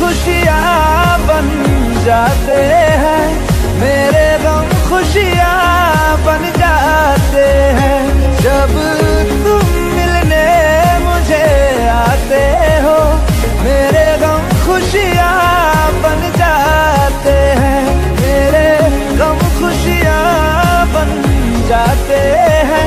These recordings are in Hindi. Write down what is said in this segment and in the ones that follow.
खुशियाँ बन जाते हैं, मेरे गम खुशियाँ बन जाते हैं। जब तुम मिलने मुझे आते हो, मेरे गम खुशियाँ बन जाते हैं, मेरे गम खुशियाँ बन जाते हैं।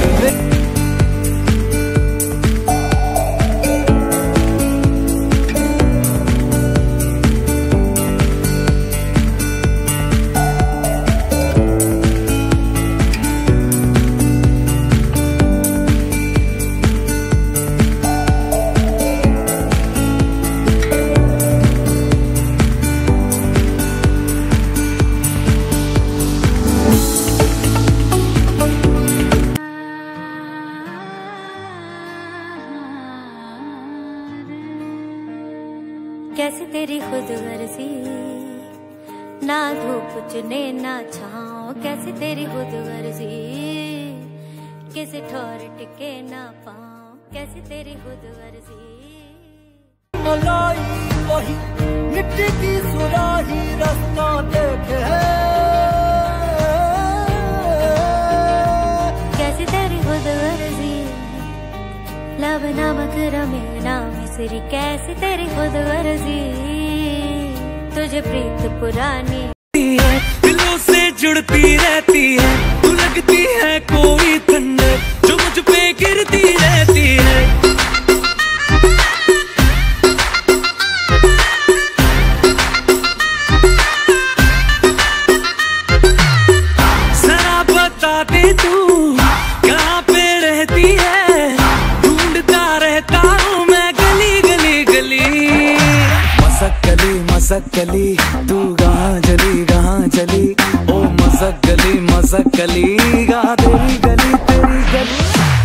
कैसे तेरी खुद गर्जी, ना धूप चुने ना छाँव। कैसे तेरी खुद गर्जी, किसी ठोर टिके ना पाँव। कैसे तेरी खुद गर्जी। मलाई वही मिट्टी की सुराही रास्ता देखे है। कैसे तेरी खुद गर्जी, लब नमक रमे ना मिसरी। कैसे तेरी खुद गर्जी, तुझे प्रीत पुरानी दिलों से जुड़ती रहती है। तू लगती है कोई ठंडे जो मुझ पे गिरती रहती है। जरा बता दे तू कहाँ पे रहती है, ढूंढता रहता हूँ मैं गली गली गली। मसक्कली मसक्कली तू कहाँ चली, ओ मसक्कली गा तेरी गली तेरी गली।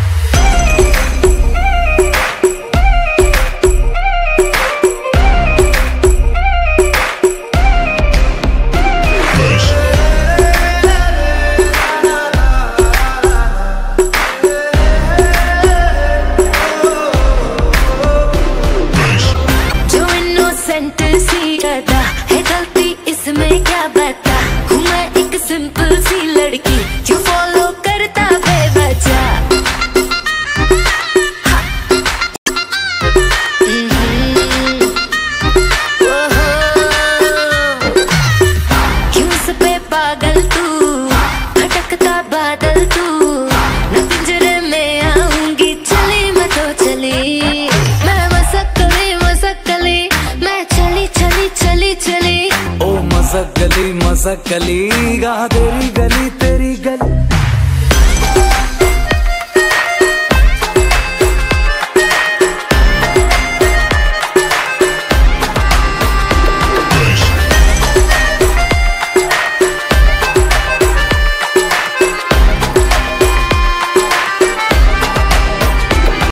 जो इनोसेंट सी करता है गलती, इसमें क्या बता। हूँ मैं एक सिंपल सी लड़की जो फॉलो करता बेवजह। क्यों इस पे पागल तू, भटकता बादल तू। न पिंजरे में आऊंगी, चली मैं तो चली। मैं मसक्कली मसक्कली, मैं चली चली चली चली। ओ मसक्कली गा तेरी गली तेरी गली।